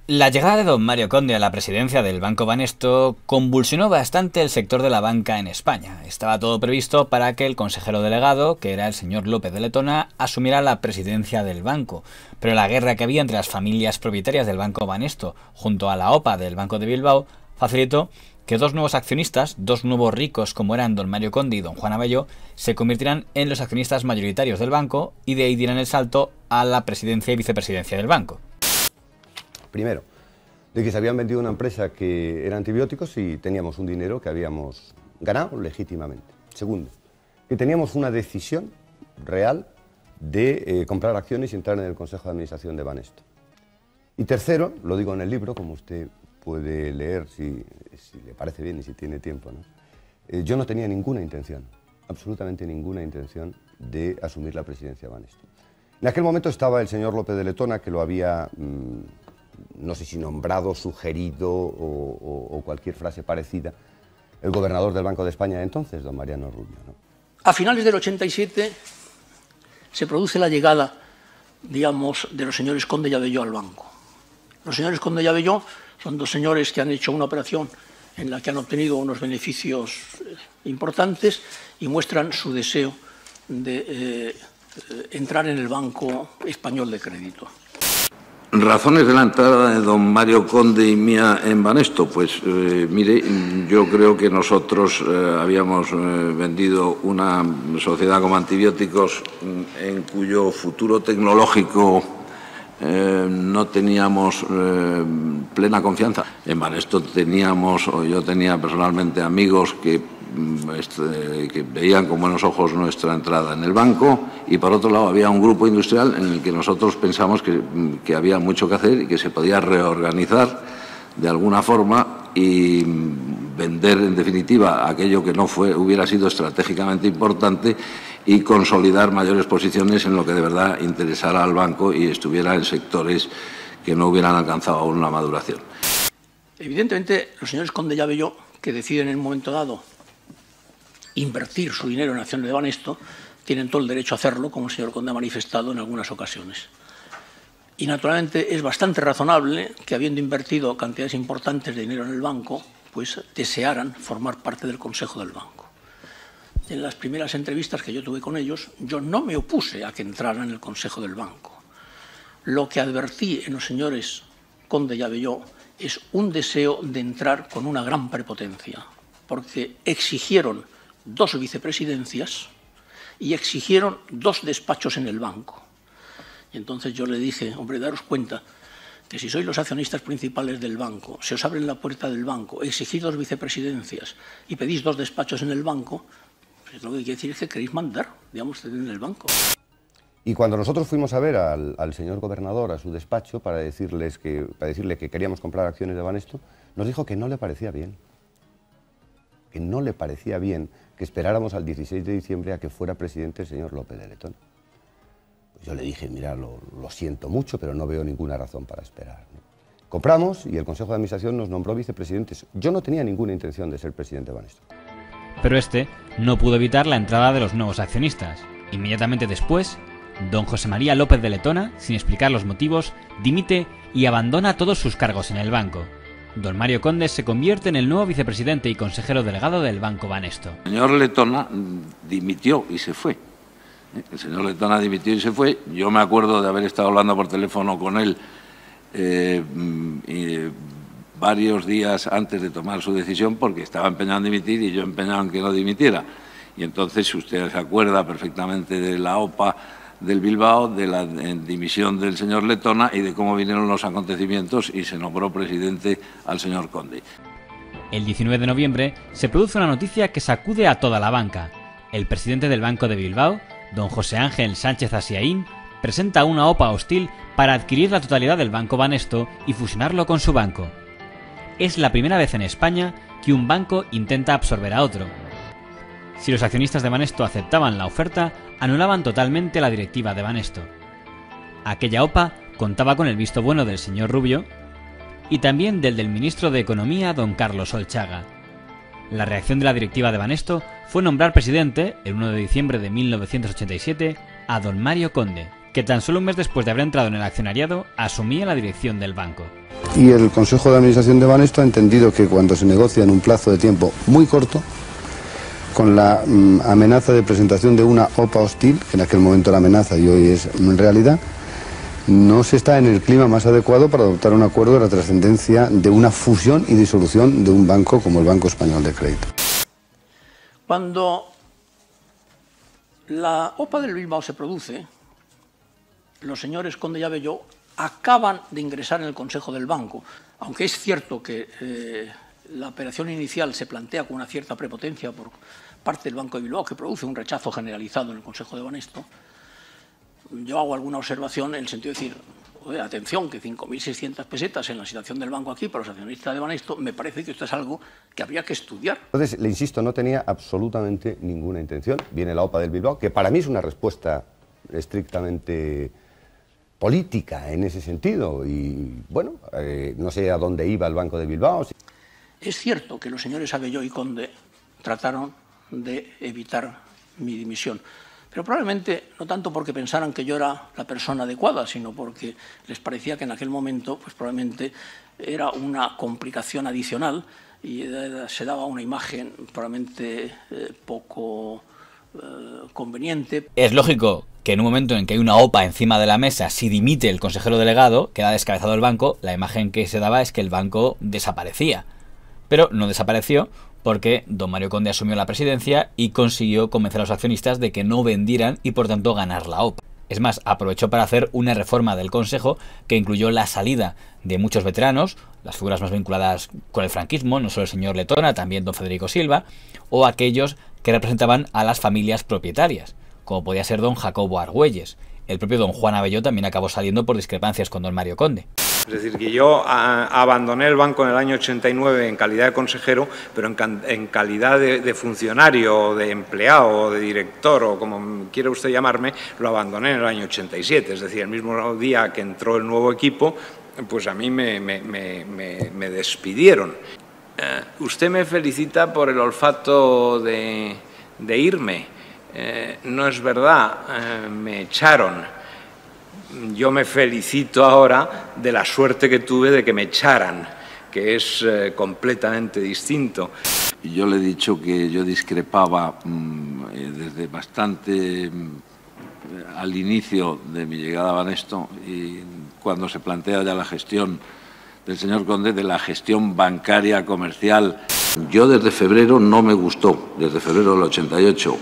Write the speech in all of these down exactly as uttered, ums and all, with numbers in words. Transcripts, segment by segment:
La llegada de don Mario Conde a la presidencia del Banco Banesto convulsionó bastante el sector de la banca en España. Estaba todo previsto para que el consejero delegado, que era el señor López de Letona, asumiera la presidencia del banco. Pero la guerra que había entre las familias propietarias del Banco Banesto junto a la O P A del Banco de Bilbao facilitó que dos nuevos accionistas, dos nuevos ricos como eran don Mario Conde y don Juan Abelló, se convirtieran en los accionistas mayoritarios del banco y de ahí dieran el salto a la presidencia y vicepresidencia del banco. Primero, de que se habían vendido una empresa que era antibióticos y teníamos un dinero que habíamos ganado legítimamente. Segundo, que teníamos una decisión real de eh, comprar acciones y entrar en el Consejo de Administración de Banesto. Y tercero, lo digo en el libro, como usted puede leer si, si le parece bien y si tiene tiempo, ¿no? Eh, yo no tenía ninguna intención, absolutamente ninguna intención de asumir la presidencia de Banesto. En aquel momento estaba el señor López de Letona, que lo había... Mmm, no sé si nombrado, sugerido o, o, o cualquier frase parecida, el gobernador del Banco de España de entonces, don Mariano Rubio, ¿no? A finales del ochenta y siete se produce la llegada, digamos, de los señores Conde y Abelló al banco. Los señores Conde y Abelló son dos señores que han hecho una operación en la que han obtenido unos beneficios importantes y muestran su deseo de eh, entrar en el Banco Español de Crédito. Razones de la entrada de don Mario Conde y mía en Banesto, pues eh, mire, yo creo que nosotros eh, habíamos eh, vendido una sociedad como antibióticos en cuyo futuro tecnológico eh, no teníamos eh, plena confianza. En Banesto teníamos, o yo tenía personalmente amigos que Este, que veían con buenos ojos nuestra entrada en el banco, y por otro lado había un grupo industrial en el que nosotros pensamos que, que había mucho que hacer y que se podía reorganizar de alguna forma y vender en definitiva aquello que no fue, hubiera sido estratégicamente importante y consolidar mayores posiciones en lo que de verdad interesara al banco y estuviera en sectores que no hubieran alcanzado aún la maduración. Evidentemente los señores Conde y Abelló, que deciden en un momento dado invertir su dinero en acciones de Banesto, tienen todo el derecho a hacerlo, como el señor Conde ha manifestado en algunas ocasiones. Y naturalmente es bastante razonable que, habiendo invertido cantidades importantes de dinero en el banco, pues desearan formar parte del Consejo del Banco. En las primeras entrevistas que yo tuve con ellos, yo no me opuse a que entraran en el Consejo del Banco. Lo que advertí en los señores Conde y Abelló es un deseo de entrar con una gran prepotencia, porque exigieron dos vicepresidencias y exigieron dos despachos en el banco. Y entonces yo le dije, hombre, daros cuenta que si sois los accionistas principales del banco, se os abre la puerta del banco, exigís dos vicepresidencias y pedís dos despachos en el banco, pues lo que quiere decir es que queréis mandar, digamos, en el banco. Y cuando nosotros fuimos a ver al, al señor gobernador a su despacho para, decirles que, para decirle que queríamos comprar acciones de Banesto, nos dijo que no le parecía bien. Que no le parecía bien que esperáramos al dieciséis de diciembre a que fuera presidente el señor López de Letona. Pues yo le dije, mira, lo, lo siento mucho, pero no veo ninguna razón para esperar, ¿no? Compramos y el Consejo de Administración nos nombró vicepresidentes. Yo no tenía ninguna intención de ser presidente de Banesto. Pero este no pudo evitar la entrada de los nuevos accionistas. Inmediatamente después, don José María López de Letona, sin explicar los motivos, dimite y abandona todos sus cargos en el banco. Don Mario Conde se convierte en el nuevo vicepresidente y consejero delegado del Banco Banesto. El señor Letona dimitió y se fue. El señor Letona dimitió y se fue. Yo me acuerdo de haber estado hablando por teléfono con él eh, y varios días antes de tomar su decisión, porque estaba empeñado en dimitir y yo empeñado en que no dimitiera. Y entonces, si usted se acuerda perfectamente de la O P A del Bilbao, de la dimisión del señor Letona y de cómo vinieron los acontecimientos y se nombró presidente al señor Conde. El diecinueve de noviembre se produce una noticia que sacude a toda la banca. El presidente del Banco de Bilbao, don José Ángel Sánchez Asiaín, presenta una O P A hostil para adquirir la totalidad del Banco Banesto y fusionarlo con su banco. Es la primera vez en España que un banco intenta absorber a otro. Si los accionistas de Banesto aceptaban la oferta, anulaban totalmente la directiva de Banesto. Aquella O P A contaba con el visto bueno del señor Rubio y también del del ministro de Economía, don Carlos Olchaga. La reacción de la directiva de Banesto fue nombrar presidente, el uno de diciembre de mil novecientos ochenta y siete, a don Mario Conde, que tan solo un mes después de haber entrado en el accionariado asumía la dirección del banco. Y el Consejo de Administración de Banesto ha entendido que cuando se negocia en un plazo de tiempo muy corto, con la mm, amenaza de presentación de una O P A hostil, que en aquel momento era amenaza y hoy es mm, realidad, no se está en el clima más adecuado para adoptar un acuerdo de la trascendencia de una fusión y disolución de un banco como el Banco Español de Crédito. Cuando la O P A del Bilbao se produce, los señores Conde y Abelló acaban de ingresar en el Consejo del Banco, aunque es cierto que eh, la operación inicial se plantea con una cierta prepotencia por parte del Banco de Bilbao, que produce un rechazo generalizado en el Consejo de Banesto. Yo hago alguna observación en el sentido de decir, oye, atención, que cinco mil seiscientas pesetas en la situación del banco aquí para los accionistas de Banesto, me parece que esto es algo que habría que estudiar. Entonces, le insisto, no tenía absolutamente ninguna intención. Viene la O P A del Bilbao, que para mí es una respuesta estrictamente política en ese sentido, y bueno, eh, no sé a dónde iba el Banco de Bilbao. Es cierto que los señores Abelló y Conde trataron de evitar mi dimisión, pero probablemente no tanto porque pensaran que yo era la persona adecuada, sino porque les parecía que en aquel momento pues probablemente era una complicación adicional y se daba una imagen probablemente eh, poco eh, conveniente. Es lógico que en un momento en que hay una O P A encima de la mesa, si dimite el consejero delegado, queda descabezado el banco, la imagen que se daba es que el banco desaparecía. Pero no desapareció porque don Mario Conde asumió la presidencia y consiguió convencer a los accionistas de que no vendieran y por tanto ganar la O P A. Es más, aprovechó para hacer una reforma del Consejo que incluyó la salida de muchos veteranos, las figuras más vinculadas con el franquismo, no solo el señor Letona, también don Federico Silva, o aquellos que representaban a las familias propietarias, como podía ser don Jacobo Argüelles. El propio don Juan Abelló también acabó saliendo por discrepancias con don Mario Conde. Es decir, que yo a, abandoné el banco en el año ochenta y nueve en calidad de consejero, pero en, en calidad de, de funcionario, de empleado, de director, o como quiera usted llamarme, lo abandoné en el año ochenta y siete. Es decir, el mismo día que entró el nuevo equipo, pues a mí me, me, me, me, me despidieron. Eh, usted me felicita por el olfato de, de irme. Eh, no es verdad, eh, me echaron. Yo me felicito ahora de la suerte que tuve de que me echaran, que es eh, completamente distinto. Yo le he dicho que yo discrepaba mmm, desde bastante mmm, al inicio de mi llegada a Banesto, y cuando se plantea ya la gestión del señor Conde, de la gestión bancaria comercial. Yo desde febrero no me gustó, desde febrero del ochenta y ocho,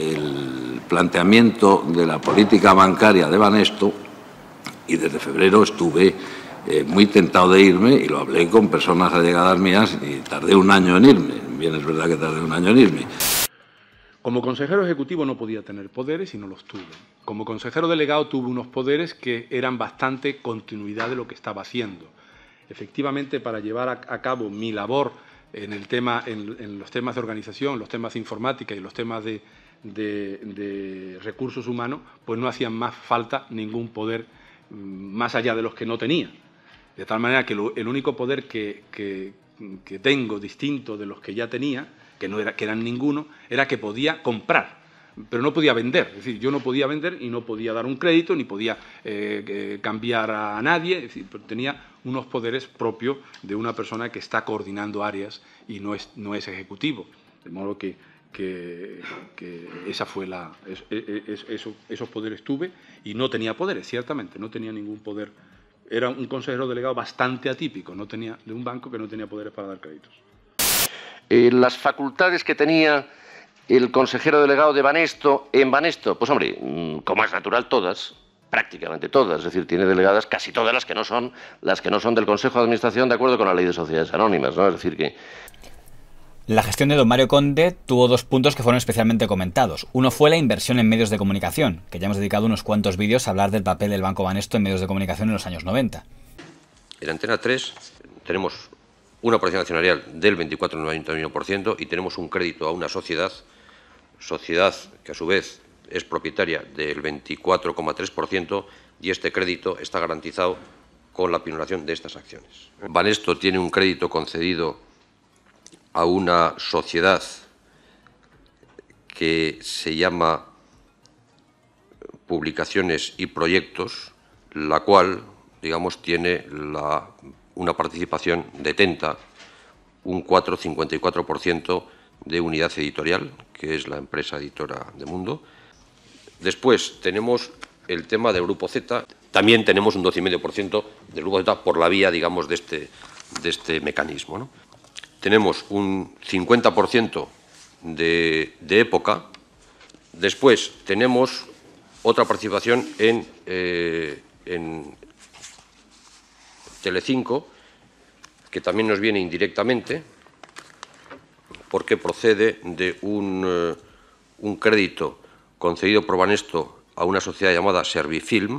el planteamiento de la política bancaria de Banesto, y desde febrero estuve eh, muy tentado de irme, y lo hablé con personas allegadas mías y tardé un año en irme. Bien, es verdad que tardé un año en irme. Como consejero ejecutivo no podía tener poderes y no los tuve. Como consejero delegado tuve unos poderes que eran bastante continuidad de lo que estaba haciendo. Efectivamente, para llevar a, a cabo mi labor en, el tema, en, en los temas de organización, los temas de informática y los temas de, de, de recursos humanos, pues no hacían más falta ningún poder más allá de los que no tenía. De tal manera que lo, el único poder que, que, que tengo distinto de los que ya tenía, que no era, que eran ninguno, era que podía comprar, pero no podía vender. Es decir, yo no podía vender y no podía dar un crédito, ni podía eh, eh, cambiar a nadie. Es decir, pero tenía unos poderes propios de una persona que está coordinando áreas y no es, no es ejecutivo. De modo que Que, que esa fue la, es, es, es, esos poderes tuve, y no tenía poderes, ciertamente, no tenía ningún poder. Era un consejero delegado bastante atípico, no tenía, de un banco que no tenía poderes para dar créditos. Eh, las facultades que tenía el consejero delegado de Banesto en Banesto, pues hombre, como es natural, todas, prácticamente todas, es decir, tiene delegadas casi todas las que no son, las que no son del Consejo de Administración, de acuerdo con la Ley de Sociedades Anónimas, ¿no? Es decir que... La gestión de don Mario Conde tuvo dos puntos que fueron especialmente comentados. Uno fue la inversión en medios de comunicación, que ya hemos dedicado unos cuantos vídeos a hablar del papel del Banco Banesto en medios de comunicación en los años noventa. En Antena tres tenemos una operación accionarial del veinticuatro coma noventa y uno por ciento y tenemos un crédito a una sociedad, sociedad que a su vez es propietaria del veinticuatro coma tres por ciento, y este crédito está garantizado con la pinoración de estas acciones. Banesto tiene un crédito concedido a una sociedad que se llama Publicaciones y Proyectos, la cual, digamos, tiene la una participación detenta un cuatro coma cincuenta y cuatro por ciento de Unidad Editorial, que es la empresa editora de Mundo. Después tenemos el tema del Grupo Z. También tenemos un doce coma cinco por ciento del Grupo Z por la vía, digamos, de este, de este mecanismo, ¿no? Tenemos un cincuenta por ciento de, de Época. Después tenemos otra participación en, eh, en Telecinco, que también nos viene indirectamente, porque procede de un, eh, un crédito concedido por Banesto a una sociedad llamada Servifilm.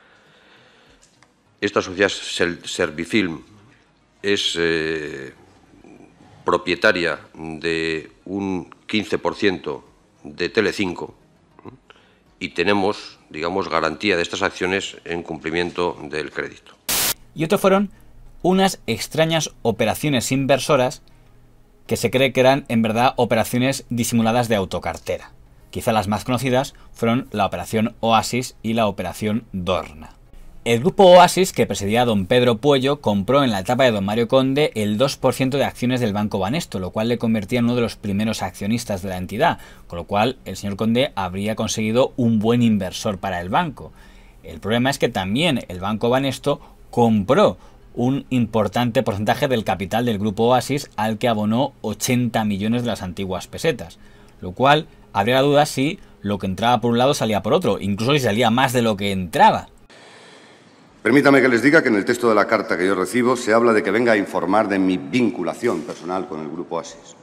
Esta sociedad Servifilm es eh, propietaria de un quince por ciento de Telecinco y tenemos, digamos, garantía de estas acciones en cumplimiento del crédito. Y otro fueron unas extrañas operaciones inversoras que se cree que eran en verdad operaciones disimuladas de autocartera. Quizá las más conocidas fueron la operación Oasis y la operación Dorna. El grupo Oasis, que presidía don Pedro Puello, compró en la etapa de don Mario Conde el dos por ciento de acciones del Banco Banesto, lo cual le convertía en uno de los primeros accionistas de la entidad, con lo cual el señor Conde habría conseguido un buen inversor para el banco. El problema es que también el Banco Banesto compró un importante porcentaje del capital del grupo Oasis, al que abonó ochenta millones de las antiguas pesetas, lo cual habría la duda si lo que entraba por un lado salía por otro, incluso si salía más de lo que entraba. Permítame que les diga que en el texto de la carta que yo recibo se habla de que venga a informar de mi vinculación personal con el Grupo Oasis.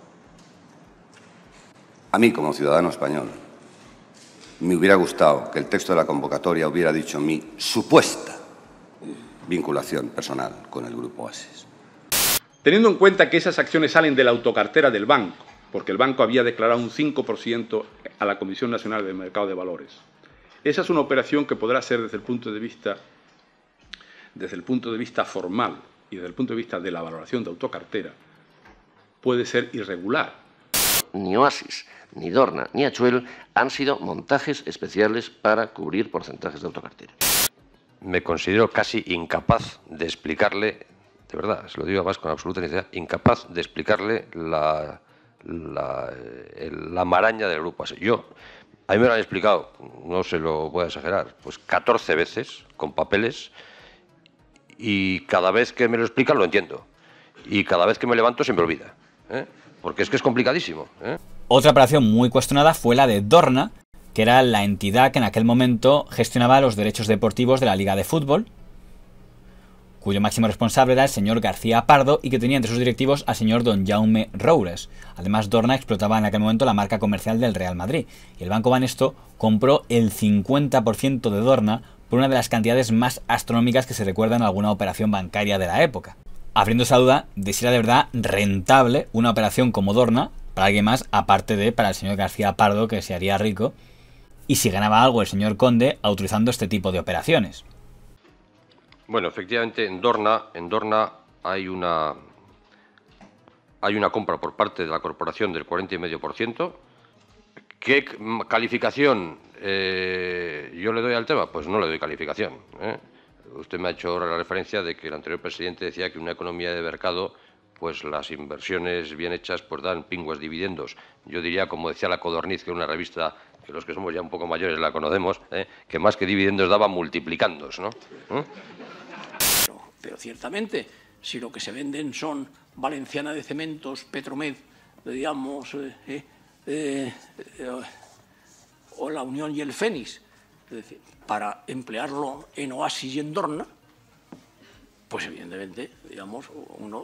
A mí, como ciudadano español, me hubiera gustado que el texto de la convocatoria hubiera dicho mi supuesta vinculación personal con el Grupo Oasis. Teniendo en cuenta que esas acciones salen de la autocartera del banco, porque el banco había declarado un cinco por ciento a la Comisión Nacional del Mercado de Valores, esa es una operación que podrá ser desde el punto de vista desde el punto de vista formal y desde el punto de vista de la valoración de autocartera, puede ser irregular. Ni Oasis, ni Dorna, ni Achuel han sido montajes especiales para cubrir porcentajes de autocartera. Me considero casi incapaz de explicarle, de verdad, se lo digo además con absoluta sinceridad, incapaz de explicarle la, la, la maraña del grupo. Yo, a mí me lo han explicado, no se lo voy a exagerar, pues catorce veces, con papeles, y cada vez que me lo explican lo entiendo. Y cada vez que me levanto se me olvida, ¿eh? Porque es que es complicadísimo, ¿eh? Otra operación muy cuestionada fue la de Dorna, que era la entidad que en aquel momento gestionaba los derechos deportivos de la Liga de Fútbol, cuyo máximo responsable era el señor García Pardo y que tenía entre sus directivos al señor don Jaume Roures. Además, Dorna explotaba en aquel momento la marca comercial del Real Madrid, y el Banco Banesto compró el cincuenta por ciento de Dorna por una de las cantidades más astronómicas que se recuerdan en alguna operación bancaria de la época, abriendo esa duda de si era de verdad rentable una operación como Dorna para alguien más, aparte de para el señor García Pardo, que se haría rico, y si ganaba algo el señor Conde autorizando este tipo de operaciones. Bueno, efectivamente, en Dorna, en Dorna hay una hay una compra por parte de la corporación del cuarenta coma cinco por ciento. ¿Qué calificación eh, yo le doy al tema? Pues no le doy calificación, ¿eh? Usted me ha hecho ahora la referencia de que el anterior presidente decía que en una economía de mercado, pues las inversiones bien hechas pues dan pingües dividendos. Yo diría, como decía La Codorniz, que es una revista que los que somos ya un poco mayores la conocemos, ¿eh? Que más que dividendos daba multiplicándos, ¿no? ¿Eh? Pero, pero ciertamente, si lo que se venden son Valenciana de Cementos, Petromed, digamos, eh, eh, eh, eh, o la Unión y el Fénix, es decir, para emplearlo en Oasis y en Dorna, pues evidentemente, digamos, uno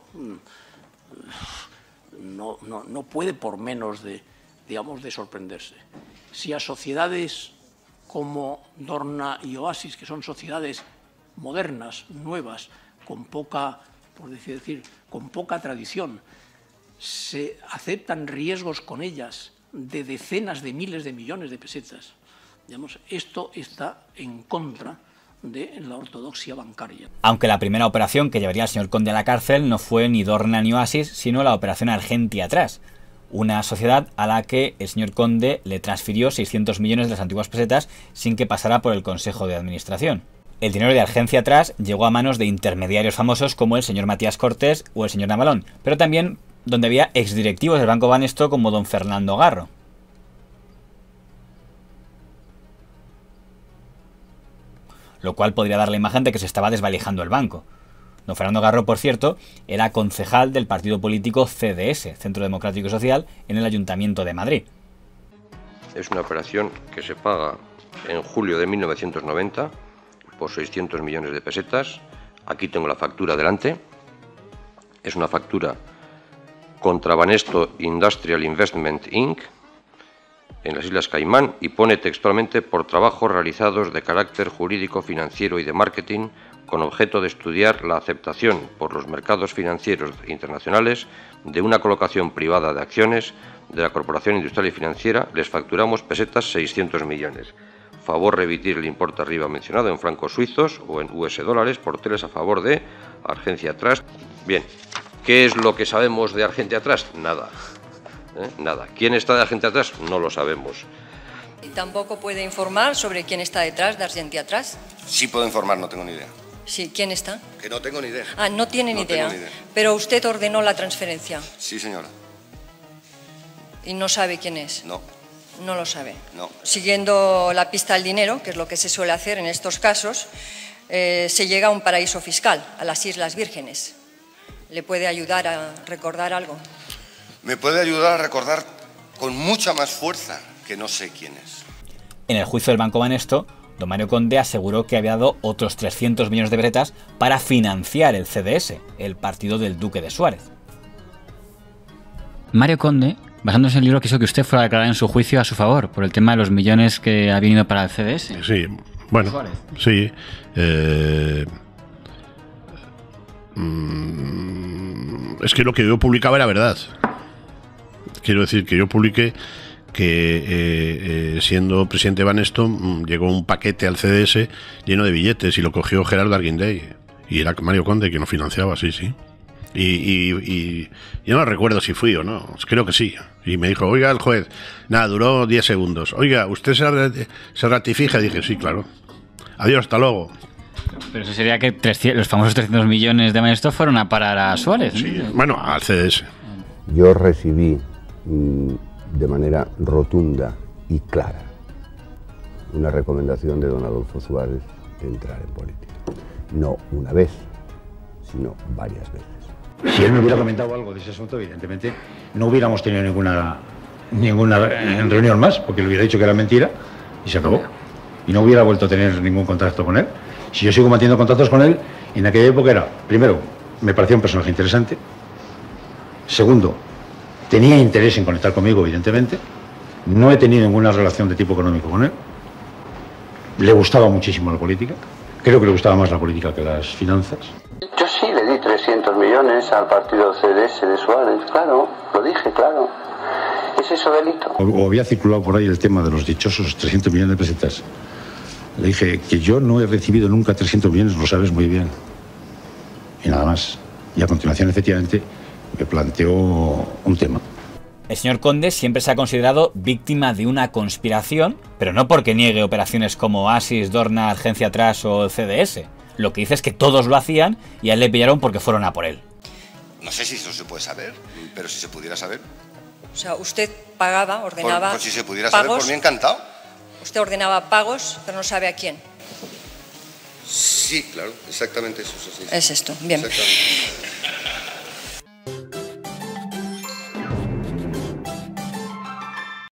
no, no, no puede por menos de, digamos, de sorprenderse. Si a sociedades como Dorna y Oasis, que son sociedades modernas, nuevas, con poca, por decir, con poca tradición, se aceptan riesgos con ellas de decenas de miles de millones de pesetas, digamos, esto está en contra de la ortodoxia bancaria. Aunque la primera operación que llevaría al señor Conde a la cárcel no fue ni Dorna ni Oasis, sino la operación Argentia Trust, una sociedad a la que el señor Conde le transfirió seiscientos millones de las antiguas pesetas sin que pasara por el Consejo de Administración. El dinero de Argencia Trust llegó a manos de intermediarios famosos como el señor Matías Cortés o el señor Navalón, pero también donde había exdirectivos del Banco Banesto como don Fernando Garro. Lo cual podría dar la imagen de que se estaba desvalijando el banco. Don Fernando Garro, por cierto, era concejal del partido político C D S, Centro Democrático y Social, en el Ayuntamiento de Madrid. Es una operación que se paga en julio de mil novecientos noventa por seiscientos millones de pesetas. Aquí tengo la factura delante. Es una factura contra Banesto Industrial Investment incorporated en las Islas Caimán y pone textualmente por trabajos realizados de carácter jurídico, financiero y de marketing con objeto de estudiar la aceptación por los mercados financieros internacionales de una colocación privada de acciones de la Corporación Industrial y Financiera. Les facturamos pesetas seiscientos millones. Favor remitir el importe arriba mencionado en francos suizos o en U S dólares por teles a favor de Argencia Trust. Bien, ¿qué es lo que sabemos de Argencia Trust? Nada. ¿Eh? Nada. ¿Quién está de Argencia Trust? No lo sabemos. ¿Y tampoco puede informar sobre quién está detrás de Argencia Trust? Sí puedo informar, no tengo ni idea. Sí, ¿quién está? Que no tengo ni idea. Ah, no tiene ni, no idea. Tengo ni idea. Pero usted ordenó la transferencia. Sí, señora. ¿Y no sabe quién es? No. No lo sabe. No. Siguiendo la pista al dinero, que es lo que se suele hacer en estos casos, eh, se llega a un paraíso fiscal, a las Islas Vírgenes. ¿Le puede ayudar a recordar algo? Me puede ayudar a recordar con mucha más fuerza que no sé quién es. En el juicio del Banco Banesto, don Mario Conde aseguró que había dado otros trescientos millones de pesetas para financiar el C D S, el partido del Duque de Suárez. Mario Conde, basándose en el libro, quiso que usted fuera a declarar en su juicio a su favor por el tema de los millones que habían ido para el C D S. Sí, bueno, Suárez. sí. Eh, mm, es que lo que yo publicaba era verdad. Quiero decir que yo publiqué que eh, eh, siendo presidente de Banesto mmm, llegó un paquete al C D S lleno de billetes y lo cogió Gerardo Arguindey y era Mario Conde quien lo financiaba, sí, sí. Y, y, y yo no recuerdo si fui o no, creo que sí. Y me dijo, oiga, el juez, nada, duró diez segundos. Oiga, ¿usted se, se ratifica? Y dije, sí, claro. Adiós, hasta luego. Pero eso sería que trescientos, los famosos trescientos millones de Banesto fueron a parar a Suárez, ¿no? Sí, bueno, al C D S. Yo recibí de manera rotunda y clara una recomendación de don Adolfo Suárez de entrar en política. No una vez, sino varias veces. Si él me hubiera comentado algo de ese asunto, evidentemente no hubiéramos tenido ninguna, ninguna reunión más, porque le hubiera dicho que era mentira y se acabó. Y no hubiera vuelto a tener ningún contacto con él. Si yo sigo manteniendo contactos con él, en aquella época era, primero, me parecía un personaje interesante. Segundo, tenía interés en conectar conmigo, evidentemente. No he tenido ninguna relación de tipo económico con él. Le gustaba muchísimo la política. Creo que le gustaba más la política que las finanzas. Yo sí le di trescientos millones al partido C D S de Suárez, claro, lo dije, claro. ¿Es eso delito? O, o había circulado por ahí el tema de los dichosos trescientos millones de pesetas. Le dije que yo no he recibido nunca trescientos millones, lo sabes muy bien. Y nada más. Y a continuación, efectivamente, me planteó un tema. El señor Conde siempre se ha considerado víctima de una conspiración, pero no porque niegue operaciones como Oasis, Dorna, Argencia Trust o el C D S. Lo que dice es que todos lo hacían y a él le pillaron porque fueron a por él. No sé si eso se puede saber, pero si se pudiera saber. O sea, usted pagaba, ordenaba Por, por si se pudiera pagos, saber, por mí encantado. Usted ordenaba pagos, pero no sabe a quién. Sí, claro, exactamente eso. eso sí. Es esto, bien. Exactamente.